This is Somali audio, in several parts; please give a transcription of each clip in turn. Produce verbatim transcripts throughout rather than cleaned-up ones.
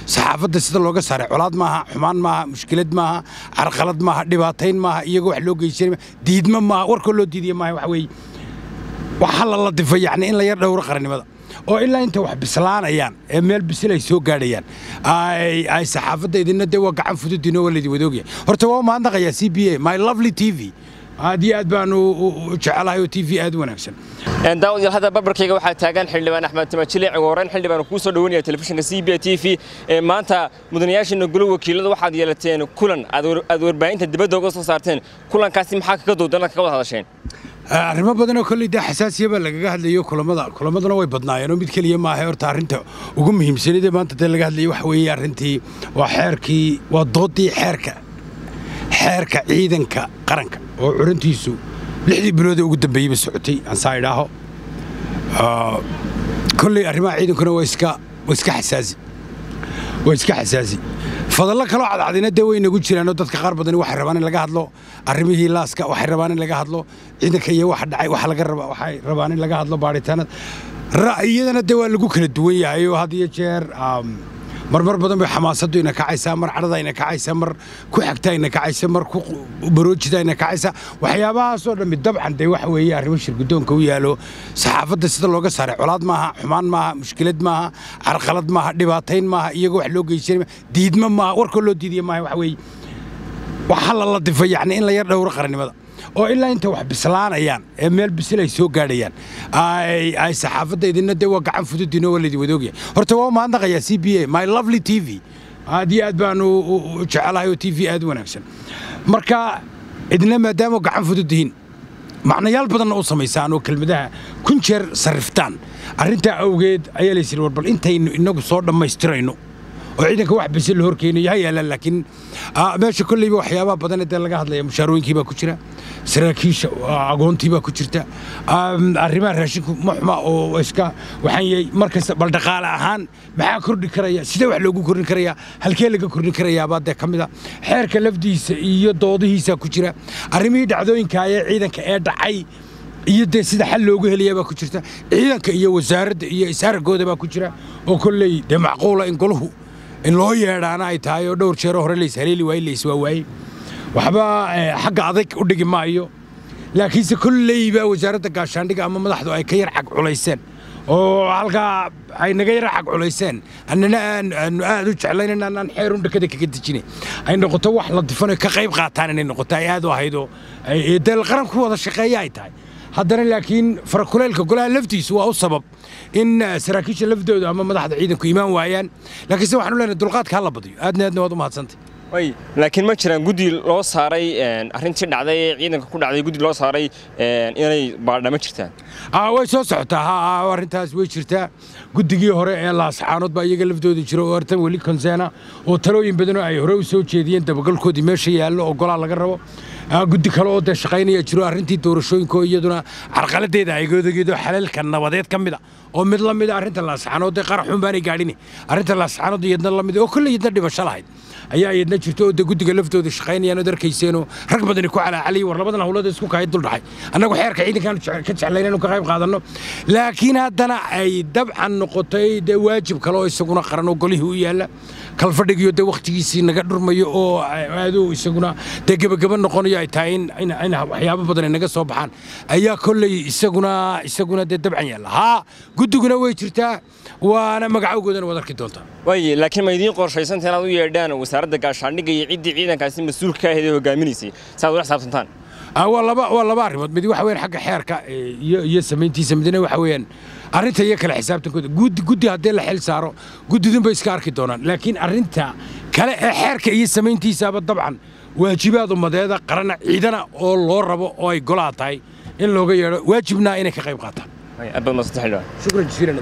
saxaafadda sida looga saaray colaad maaha xumaan maaha mushkilad maaha carqalad maaha dhibaatayn maaha iyaga wax loo geysan diidma maaha warka loo diidiyo maaha wax weey waxa la la difay yacni in la yar dhowr qarannimada oo ilaa inta wax bislaanayaan ee meel bisil ay soo gaadhayaan ay ay saxaafadda idinna de waa gacan fududino walidi wadoogiya horta waa maandaqaya C B A my lovely T V هذه أدبان وجعلها يو تي في أد ونفسن. داود هذا بربركيجا واحد تاجن حل بان أحمد تمشي عوران حل بان كوسو دونيا تلفزيون سي بي تي في ما أنت مدنياش إنه قلوا وكيل واحد يلتين كلن أدور أدور بعين تدبر دوغوس صارتين كلن كاسم حاجة كدو دلنا كقول هذا شيء. أنا بدنا كل ده حساسية بلقى قاعد ليو كل ماذا كل ماذا نوي بدنا يعني بيتكلم معه ورتارنته وقوم مهم سنة ده ما أنت تلقى قاعد ليو حوي أرنتي وحركي وضوطي حركة حركة عيدنك قرنك وعرنتيسو لحدي بلوده وقدم بيجي بالسعودي عن صايره آه كل أربعة عيد كنا ويسكا ويسكا حساسي ويسكا حساسي فضل لك الواحد عادينا دوي نقول شيء لأنه تذكر قرب بدني واحد ربان اللي قاعد له الرميه لاسكا واحد ربان اللي قاعد له عندك هي واحد عي واحد لقرب واحد ربان اللي قاعد له باريتانا رأينا الدول اللي قوك الدوية أيوه هذه شير مر مر بدن بحماسته إنك عايسة مر عرضه إنك عايسة مر كو حكتة إنك عايسة مر كو بروجته إنك عايسة وحيابها صور من الدب عند وحوي يعرفش القدوم كويه له صحافة السيد لوجا صار علاد معها حمان معها مشكلة معها عرقلات معها دباتين معها يجوا حلوق يصير ديد معها وركله ديد معها وحوي وحل الله دفع يعني إن لا يرد ورقرني ماذا oo ilaa inta wax bislaanayaan ee meel bisil ay soo gaadhayaan ay ay saxaafadda idinna de waa gacan fududino walidi wadoogiya horta waa maandaqaya C B A my lovely T V هذه أدبان وجعلها يو تي في أد ونفسن marka idinna maadaama gacan fududin macnayaal badan oo sameeysan oo kelmadaha kun jeer sariftaan arinta awgeed ayaa la isir warbal intaynu inagu soo dhameystirayno oo ciidanka wax bisil horkeenay yahay laakiin meesha kulli waxyaabaha badan ee laga hadlayo mushaarooyinkii baa ku jira saraakiisha aqoontii baa ku jirta arrimaha raashinku muxma oo iska waxaan markasta bal dhaqaale ahaan maxaa kordhi karaya sida wax loogu kordhin karaya halkee laga kordhin karaya baad kamida xeerka lafdiisa iyo doodihiisa ku jira arrimihii dhacdooyinka ee ciidanka ee dhacay iyo de sida xal loogu heliyay baa ku jirta ciidanka iyo wasaaradda iyo isaargooda baa ku jira oo kulli de macquula in goluhu in loo yeedhaana ay tahay oo dhowr jeer hore leys haleeli waay leys waa waay waxba xagga adag u dhigi maayo laakiinse kullayba wasaaradda gaashaandhiga ama madaxdu ay ka yar xaq culayseen oo halka ay naga yar xaq culayseen annana aan aad u jeclayn inaan xeer u dhakada kaga dejinay ay noqoto wax la difano ka qayb qaataan inay noqoto ay aad u ahaydo ay dal qaran ku wada shaqeeya ay tahay haddana laakiin farakuleelka golaha laftiisu waa u sabab in saraakiisha laftooda ama madaxda ciidanku imaan waayaan laakiin se waxaan u leenahay dulqaadka hala badiyo aadna aadna waad u mahadsantay way laakiin ma jiraan guddi loo saaray arrintii dhacday ciidanka ku dhacday guddi loo saaray inay baadhama jirtaan ah way soo socotaa ha arrintaas way jirtaa guddigii hore ee laasxaanood baa iyaga laftooda jiro oo artan weli konseena oo talooyin badan ay hore u soo jeediyeen dabagalkoodii meesha yaallo oo golaha laga rabo guddi kale oo shaqaynaya jiro arrintii doorashooyinka iyaduna carqaladeeda ay go'dogeedo xalalka nabadeed ka mid ah oo mid la mid ah arrinta laasxaanood ee qaraxun baan gaadhin arrinta laasxaanood iyadna la mid oo kulli iyadna dhibasho lahayd ayaa iyadna jirto oo guddiga laftooda shaqaynayaan oo darkayseeno rag badan ku calaacalay war labadan hawlada isku kaay dul dhaxay anagu xeerka ciidankan ka jeclayna inuu ka qayb qaadano laakiin haddana ay dabcan noqotay de waajib kale oo isaguna qaran oo golihii u yaala kal fadhigiyo de waqtigiisii naga dhurmayo oo aad u isaguna de gabagaba noqonayo ay tahay in in waxyaabo badan naga soo baxaan ayaa kollay isaguna isaguna de dabcan yaala ha guddiguna way jirtaa waana magacowgoodana wada arki doontaa way laakiin ma idin qorshaysan inaad u yeedhaan wasaaradda gaashaandhiga iyo ciidii ciidankaasi mas'uulka ka ahayd hogaaminayay saad u xisaabtantaan waa laba waa laba arrimood mid waxa weyn xagga xeerka iyo iyo sameyntiisa midna waxa weyn arrinta iyo kala xisaabtankooda guddi guddi hadii la xil saaro guddidun bay iska arki doonaan laakiin arrinta kale ee xeerka iyo sameyntiisa dabcan waajibaad umadeeda qaran ciidana oo loo rabo oo ay golaha tahay in looga yeero waajibna inay ka qayb qaataan ay abad ma saxilaa shukran jasiilan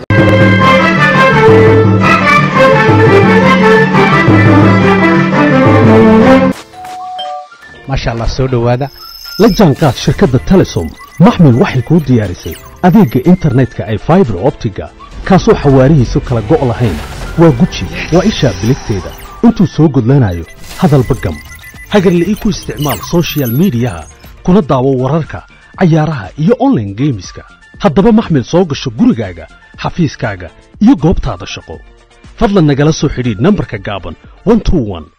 ما شاء الله سو دhowaada la jaanqaad shirkadda Telesom maxmil waxay ku diyaarisay adeegga internetka ay fiber optiga kaasoo xawaarihiisu kala go' lahayn waa guji waa isha biligteeda intuu soo gudlanayo hadalba gam hagarle ii ku isticmaal social media kuna daawo wararka cayaaraha iyo online gameska haddaba maxmil soo gasho gurigaaga xafiiskaaga iyo goobtaada shaqo fadlan nagala soo xidhiidh nambarka gaaban one two one.